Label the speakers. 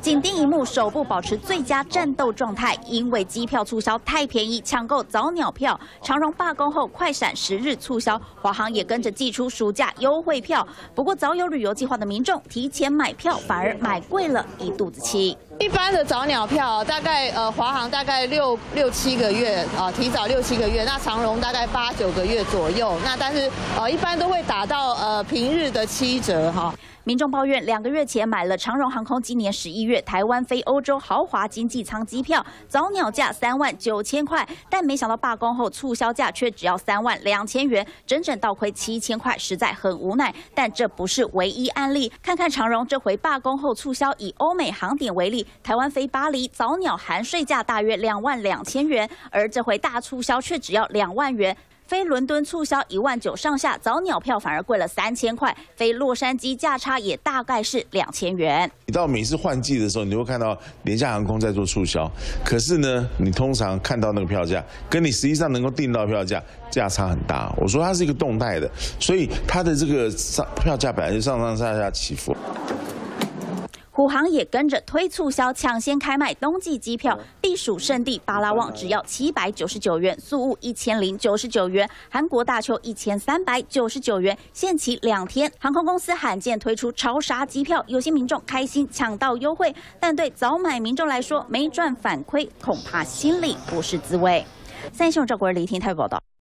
Speaker 1: 紧盯荧幕，首部保持最佳战斗状态，因为机票促销太便宜，抢购早鸟票。长荣罢工后，快闪10日促销，华航也跟着祭出暑假优惠票。不过，早有旅游计划的民众提前买票，反而买贵了一肚子气。
Speaker 2: 一般的早鸟票大概华航大概6、7个月提早6、7个月，那长荣大概8、9个月左右。那但是一般都会打到平日的7折哈。
Speaker 1: 民众抱怨2个月前买了长荣航空今年11月台湾飞欧洲豪华经济舱机票，早鸟价3万9千块，但没想到罢工后促销价却只要3万2千元，整整倒亏7000块，实在很无奈。但这不是唯一案例，看看长荣这回罢工后促销，以欧美航点为例。 台湾飞巴黎早鸟含税价大约2万2千元，而这回大促销却只要2万元。飞伦敦促销1万9上下，早鸟票反而贵了3000块。飞洛杉矶价差也大概是2000元。
Speaker 3: 你到每次换季的时候，你会看到廉价航空在做促销，可是呢，你通常看到那个票价，跟你实际上能够订到票价价差很大。我说它是一个动态的，所以它的这个票价本来就上上下下起伏。
Speaker 1: 虎航也跟着推促销，抢先开卖冬季机票。避暑胜地巴拉望只要799元，宿务1099元，韩国大邱1399元，限期2天。航空公司罕见推出超杀机票，有些民众开心抢到优惠，但对早买民众来说，没赚反亏，恐怕心里不是滋味。三立新闻赵国仁、李婷台报道。